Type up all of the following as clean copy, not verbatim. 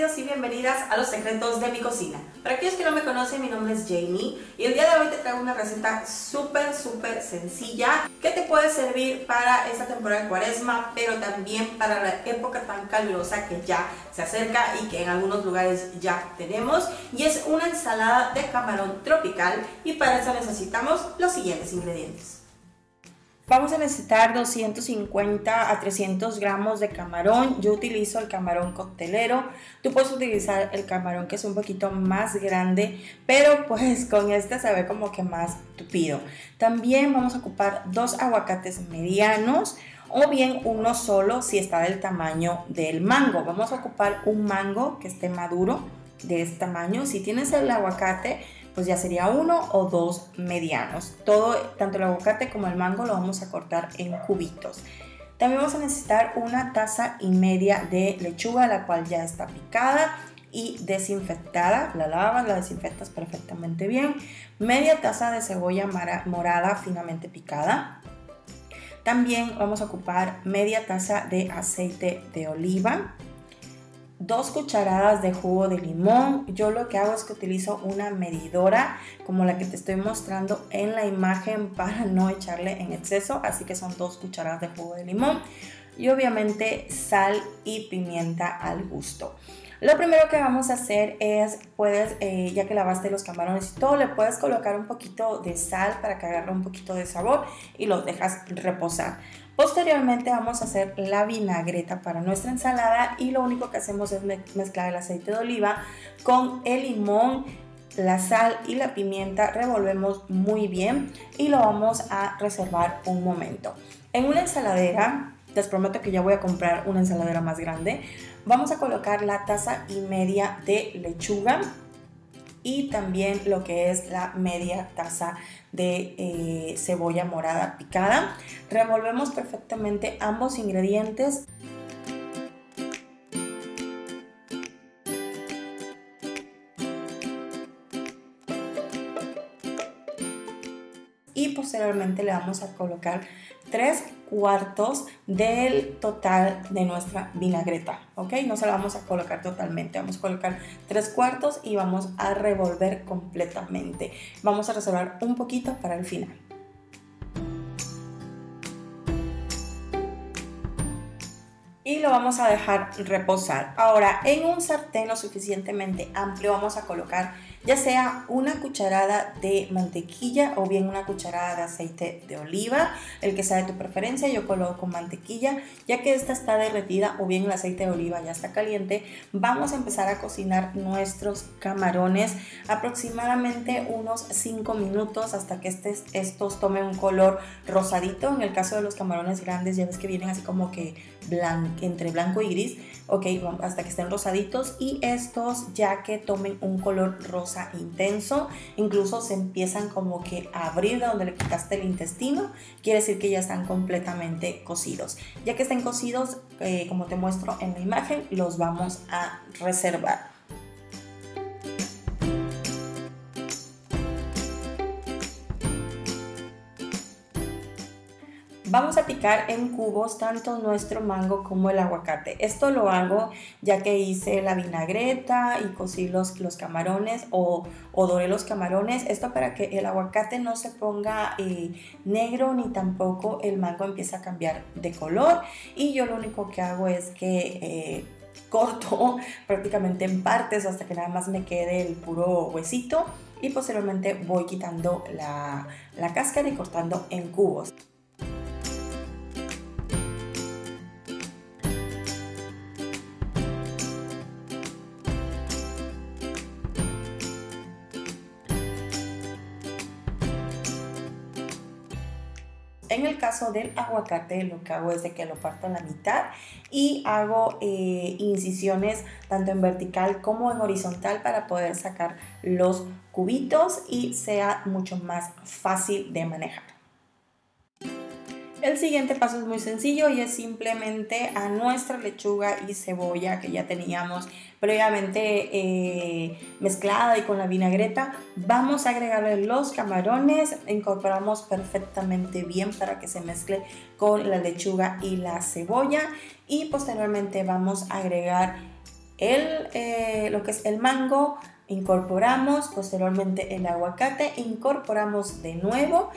bienvenidos y bienvenidas a Los Secretos de mi Cocina. Para aquellos que no me conocen, mi nombre es Jamie y el día de hoy te traigo una receta súper sencilla que te puede servir para esta temporada de Cuaresma, pero también para la época tan calurosa que ya se acerca y que en algunos lugares ya tenemos, y es una ensalada de camarón tropical, y para eso necesitamos los siguientes ingredientes. Vamos a necesitar 250 a 300 gramos de camarón. Yo utilizo el camarón coctelero. Tú puedes utilizar el camarón que es un poquito más grande, pero pues con este se ve como que más tupido. También vamos a ocupar 2 aguacates medianos, o bien uno solo si está del tamaño del mango. Vamos a ocupar un mango que esté maduro de este tamaño. Si tienes el aguacate, pues ya sería 1 o 2 medianos. Todo, tanto el aguacate como el mango, lo vamos a cortar en cubitos. También vamos a necesitar 1,5 tazas de lechuga, la cual ya está picada y desinfectada. La lavas, la desinfectas perfectamente bien. Media taza de cebolla morada finamente picada. También vamos a ocupar media taza de aceite de oliva. 2 cucharadas de jugo de limón. Yo lo que hago es que utilizo una medidora como la que te estoy mostrando en la imagen para no echarle en exceso, así que son 2 cucharadas de jugo de limón y obviamente sal y pimienta al gusto. Lo primero que vamos a hacer es, ya que lavaste los camarones y todo, le puedes colocar un poquito de sal para que agarre un poquito de sabor y los dejas reposar. Posteriormente vamos a hacer la vinagreta para nuestra ensalada, y lo único que hacemos es mezclar el aceite de oliva con el limón, la sal y la pimienta. Revolvemos muy bien y lo vamos a reservar un momento. En una ensaladera, les prometo que ya voy a comprar una ensaladera más grande, vamos a colocar la 1,5 tazas de lechuga y también lo que es la media taza de cebolla morada picada. Revolvemos perfectamente ambos ingredientes. Y posteriormente le vamos a colocar 3/4 del total de nuestra vinagreta, ¿ok? No se la vamos a colocar totalmente, vamos a colocar 3/4 y vamos a revolver completamente. Vamos a reservar un poquito para el final. Y lo vamos a dejar reposar. Ahora, en un sartén lo suficientemente amplio vamos a colocar ya sea 1 cucharada de mantequilla o bien 1 cucharada de aceite de oliva, el que sea de tu preferencia. Yo coloco mantequilla, ya que esta está derretida, o bien el aceite de oliva ya está caliente. Vamos a empezar a cocinar nuestros camarones aproximadamente unos 5 minutos hasta que estos tomen un color rosadito. En el caso de los camarones grandes ya ves que vienen así como que entre blanco y gris, ok, hasta que estén rosaditos, y estos ya que tomen un color rosa intenso, incluso se empiezan como que a abrir de donde le quitaste el intestino, quiere decir que ya están completamente cocidos. Ya que estén cocidos, como te muestro en la imagen, los vamos a reservar. Vamos a picar en cubos tanto nuestro mango como el aguacate. Esto lo hago ya que hice la vinagreta y cocí los camarones o doré los camarones. Esto para que el aguacate no se ponga negro, ni tampoco el mango empiece a cambiar de color. Y yo lo único que hago es que corto prácticamente en partes hasta que nada más me quede el puro huesito, y posteriormente voy quitando la cáscara y cortando en cubos. En el caso del aguacate, lo que hago es de que lo parto a la mitad y hago incisiones tanto en vertical como en horizontal para poder sacar los cubitos y sea mucho más fácil de manejar. El siguiente paso es muy sencillo y es simplemente a nuestra lechuga y cebolla que ya teníamos previamente mezclada y con la vinagreta, vamos a agregarle los camarones, incorporamos perfectamente bien para que se mezcle con la lechuga y la cebolla, y posteriormente vamos a agregar lo que es el mango, incorporamos posteriormente el aguacate, incorporamos de nuevo.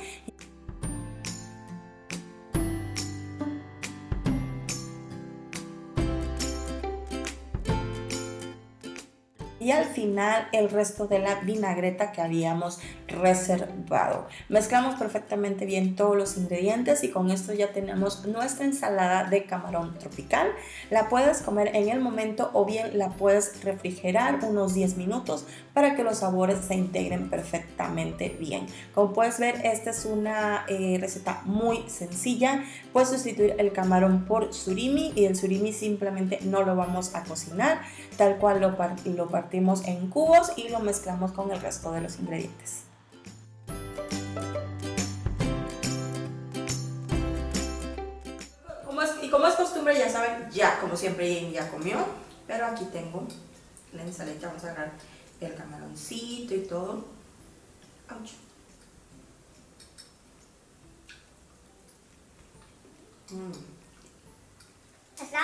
Y al final el resto de la vinagreta que habíamos reservado. Mezclamos perfectamente bien todos los ingredientes y con esto ya tenemos nuestra ensalada de camarón tropical. La puedes comer en el momento o bien la puedes refrigerar unos 10 minutos para que los sabores se integren perfectamente bien. Como puedes ver, esta es una receta muy sencilla. Puedes sustituir el camarón por surimi y el surimi simplemente no lo vamos a cocinar, tal cual lo partimos en cubos y lo mezclamos con el resto de los ingredientes. Como es costumbre, ya saben, como siempre Jamie ya comió, pero aquí tengo la ensalada. Vamos a agarrar el camaroncito y todo. ¡Auch! ¿Está?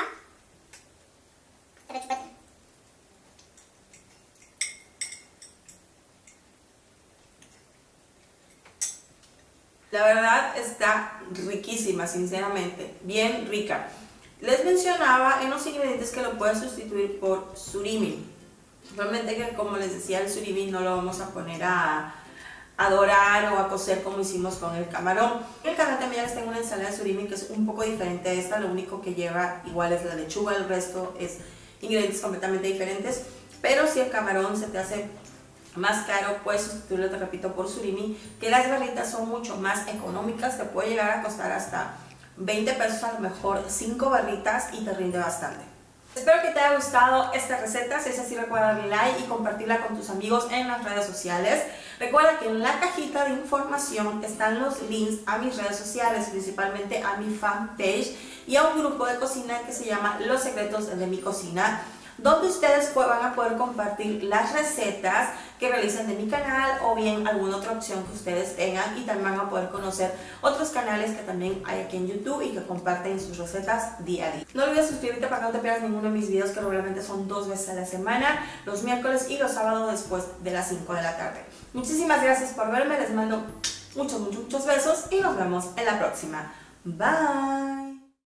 La verdad está riquísima, sinceramente, bien rica. Les mencionaba en los ingredientes que lo puedes sustituir por surimi. Realmente que, como les decía, el surimi no lo vamos a poner a dorar o a cocer como hicimos con el camarón. En el canal también les tengo una ensalada de surimi que es un poco diferente a esta. Lo único que lleva igual es la lechuga, el resto es ingredientes completamente diferentes. Pero si el camarón se te hace más caro, puedes sustituirlo, te repito, por surimi, que las barritas son mucho más económicas. Te puede llegar a costar hasta 20 pesos, a lo mejor 5 barritas, y te rinde bastante. Espero que te haya gustado esta receta. Si es así, recuerda darle like y compartirla con tus amigos en las redes sociales. Recuerda que en la cajita de información están los links a mis redes sociales, principalmente a mi fanpage y a un grupo de cocina que se llama Los Secretos de mi Cocina, donde ustedes van a poder compartir las recetas que realicen de mi canal o bien alguna otra opción que ustedes tengan, y también van a poder conocer otros canales que también hay aquí en YouTube y que comparten sus recetas día a día. No olvides suscribirte para que no te pierdas ninguno de mis videos, que regularmente son 2 veces a la semana, los miércoles y los sábados después de las 5 de la tarde. Muchísimas gracias por verme, les mando muchos besos y nos vemos en la próxima. Bye.